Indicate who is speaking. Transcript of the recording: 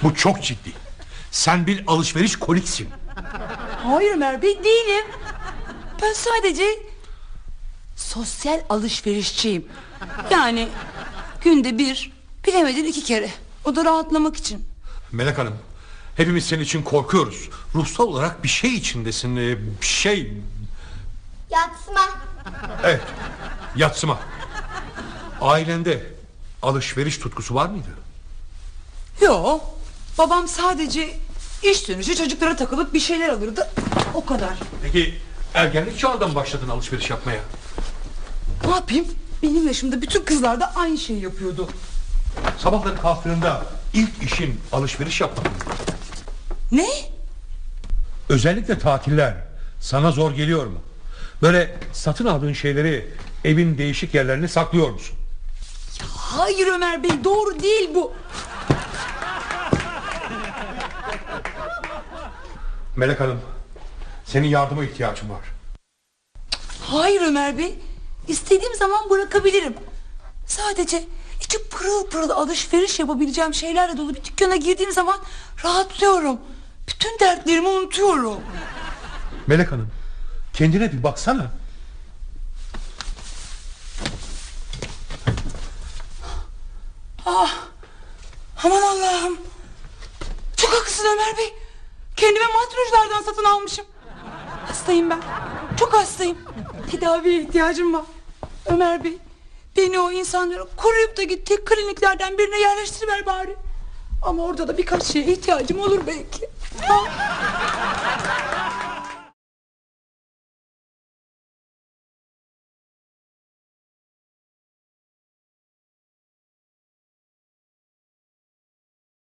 Speaker 1: Bu çok ciddi. Sen bir alışveriş koliksin.
Speaker 2: Hayır Ömer Bey, değilim. Ben sadece sosyal alışverişçiyim. Yani günde bir, bilemedin 2 kere. O da rahatlamak için.
Speaker 1: Melek Hanım, hepimiz senin için korkuyoruz. Ruhsal olarak bir şey içindesin. Bir şey...
Speaker 3: Yatsıma.
Speaker 1: Evet, yatsıma. Ailende alışveriş tutkusu var mıydı?
Speaker 2: Yo, babam sadece iş dönüşü çocuklara takılıp bir şeyler alırdı. O kadar.
Speaker 1: Peki ergenlik çağında mı başladın alışveriş yapmaya?
Speaker 2: Ne yapayım? Benim yaşımda bütün kızlar da aynı şeyi yapıyordu.
Speaker 1: Sabahları kalktığında ilk işin alışveriş yapmak mıydı?
Speaker 2: Ne?
Speaker 1: Özellikle tatiller sana zor geliyor mu? Böyle satın aldığın şeyleri evin değişik yerlerine saklıyor musun?
Speaker 2: Hayır Ömer Bey, doğru değil bu.
Speaker 1: Melek Hanım, senin yardıma ihtiyacım var.
Speaker 2: Hayır Ömer Bey, İstediğim zaman bırakabilirim. Sadece içi pırıl pırıl alışveriş yapabileceğim şeylerle dolu bir dükkana girdiğim zaman rahatlıyorum. Bütün dertlerimi unutuyorum.
Speaker 1: Melek Hanım, kendine bir baksana.
Speaker 2: Aman Allah'ım. Çok haklısın Ömer Bey. Kendime matruşlardan satın almışım. Hastayım ben. Çok hastayım. Tedaviye ihtiyacım var. Ömer Bey, beni o insanların koruyup da gittiği kliniklerden birine yerleştiriver bari. Ama orada da birkaç şeye ihtiyacım olur belki.